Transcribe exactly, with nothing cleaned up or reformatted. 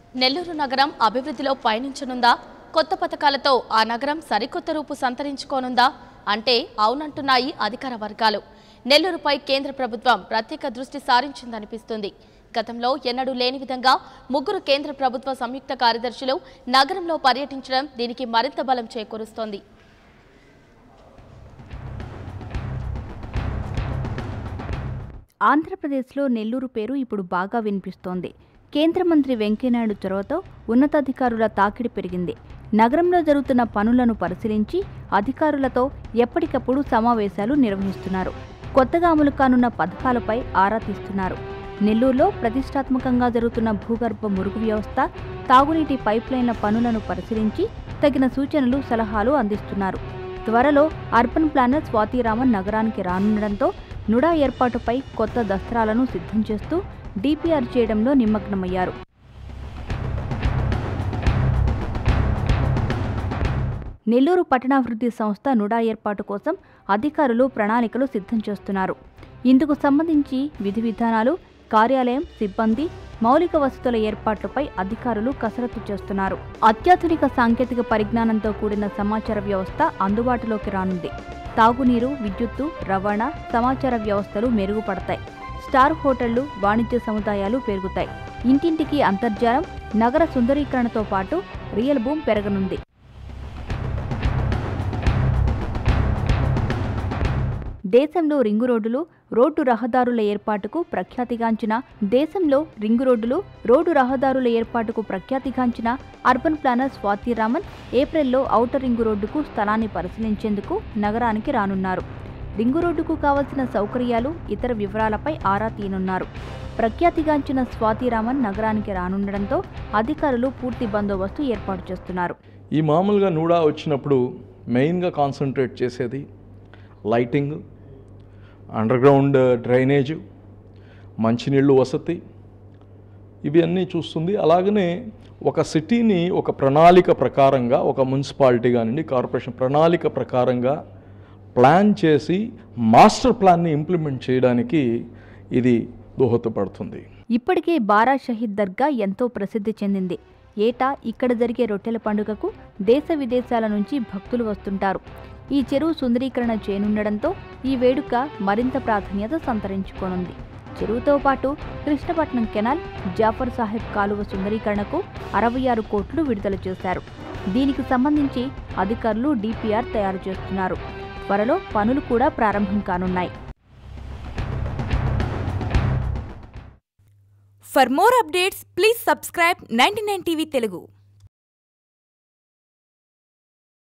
నెల్లూరు నగరం అభివృద్ధిలో పయనించనుందా? కొత్త పథకాలతో ఆ నగరం సరికొత్త రూపు సంతరించుకోనుందా అంటే అవునంటున్నాయి అధికార వర్గాలు. నెల్లూరుపై కేంద్ర ప్రభుత్వం ప్రత్యేక దృష్టి సారించిందనిపిస్తుంది. గతంలో ఎన్నడూ లేని విధంగా ముగ్గురు కేంద్ర ప్రభుత్వ సంయుక్త కార్యదర్శులు నగరంలో పర్యటించడం దీనికి మరింత బలం చేకూరుస్తోంది. ఆంధ్రప్రదేశ్లో నెల్లూరు పేరు ఇప్పుడు బాగా వినిపిస్తోంది. కేంద్ర మంత్రి వెంకయ్యనాయుడు చొరవతో ఉన్నతాధికారుల తాకిడి పెరిగింది. నగరంలో జరుగుతున్న పనులను పరిశీలించి అధికారులతో ఎప్పటికప్పుడు సమావేశాలు నిర్వహిస్తున్నారు. కొత్తగా అమలు కానున్న పథకాలపై ఆరా తీస్తున్నారు. నెల్లూరులో ప్రతిష్టాత్మకంగా జరుగుతున్న భూగర్భ మురుగు వ్యవస్థ, తాగునీటి పైప్లైన్ల పనులను పరిశీలించి తగిన సూచనలు, సలహాలు అందిస్తున్నారు. త్వరలో అర్బన్ ప్లానర్ స్వాతి రామన్ నగరానికి రానుండడంతో నుడా ఏర్పాటుపై కొత్త దస్త్రాలను సిద్ధం చేస్తూ డిపిఆర్ చేయడంలో నిమగ్నమయ్యారు. నెల్లూరు పట్టణాభివృద్ధి సంస్థ నుడా ఏర్పాటు కోసం అధికారులు ప్రణాళికలు సిద్ధం చేస్తున్నారు. ఇందుకు సంబంధించి విధి విధానాలు, కార్యాలయం, సిబ్బంది, మౌలిక వసతుల ఏర్పాట్లపై అధికారులు కసరత్తు చేస్తున్నారు. అత్యాధునిక సాంకేతిక పరిజ్ఞానంతో కూడిన సమాచార వ్యవస్థ అందుబాటులోకి రానుంది. తాగునీరు, విద్యుత్తు, రవాణా, సమాచార వ్యవస్థలు మెరుగుపడతాయి. స్టార్ హోటళ్లు, వాణిజ్య సముదాయాలు పెరుగుతాయి. ఇంటింటికి అంతర్జాలం, నగర సుందరీకరణతో పాటు రియల్ బూమ్ పెరగనుంది. దేశంలో రింగు రోడ్డులు, రోడ్డు రహదారుల ఏర్పాటుకు ప్రఖ్యాతిగాంచిన దేశంలో రింగు రోడ్డులు, రోడ్డు రహదారుల ఏర్పాటుకు ప్రఖ్యాతిగాంచిన అర్బన్ ప్లానర్ స్వాతి రామన్ ఏప్రిల్లో ఔటర్ రింగు రోడ్డుకు స్థలాన్ని పరిశీలించేందుకు నగరానికి రానున్నారు. రింగు రోడ్డుకు కావలసిన సౌకర్యాలు, ఇతర వివరాలపై ఆరా తీయనున్నారు. ప్రఖ్యాతిగాంచిన స్వాతి రామన్ నగరానికి రానుండడంతో అధికారులు పూర్తి బందోబస్తు ఏర్పాటు చేస్తున్నారు. ఈ మామూలుగా నూడా వచ్చినప్పుడు మెయిన్గా కాన్సన్ట్రేట్ చేసేది లైటింగ్, అండర్గ్రౌండ్ డ్రైనేజు, మంచినీళ్ళు వసతి, ఇవి అన్నీ చూస్తుంది. అలాగనే ఒక సిటీని ఒక ప్రణాళిక ప్రకారంగా, ఒక మున్సిపాలిటీ కానివ్వండి, కార్పొరేషన్ ప్రణాళిక ప్రకారంగా ప్లాన్ చేసి మాస్టర్ ప్లాన్ని ఇంప్లిమెంట్ చేయడానికి ఇది దోహదపడుతుంది. ఇప్పటికే బారా షహీద్ దర్గా ఎంతో ప్రసిద్ధి చెందింది. ఏటా ఇక్కడ జరిగే రొట్టెల పండుగకు దేశ విదేశాల నుంచి భక్తులు వస్తుంటారు. ఈ చెరువు సుందరీకరణ చేయనుండడంతో ఈ వేడుక మరింత ప్రాధాన్యత సంతరించుకోనుంది. చెరువుతో పాటు కృష్ణపట్నం కెనాల్, జాఫర్ సాహెబ్ కాలువ సుందరీకరణకు అరవై ఆరు కోట్లు విడుదల చేశారు. దీనికి సంబంధించి అధికారులు డిపిఆర్ తయారు చేస్తున్నారు. త్వరలో పనులు కూడా ప్రారంభం కానున్నాయి. For more updates, please subscribe ninety-nine T V Telugu.